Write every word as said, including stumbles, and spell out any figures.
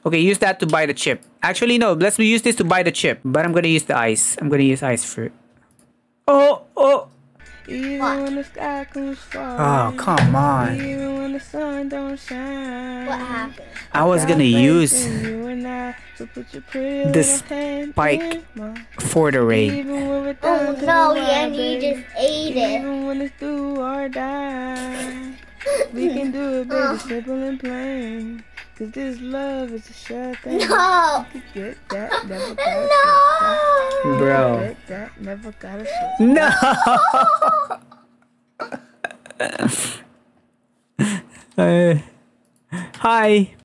Okay, use that to buy the chip. Actually, no. Let's use this to buy the chip. But I'm gonna use the ice. I'm gonna use ice fruit. Oh, oh. Even when the sky comes falling, Oh, come on. even when the sun don't shine. What happened? I was gonna use the spike for the raid. Oh no, yeah, you just ate it. Even when it's do or die, we can do it, baby, simple and plain. Cause this love is a sure thing. No. You can get that, never gotta No. Bro. get that, never gotta shut No. uh, hi.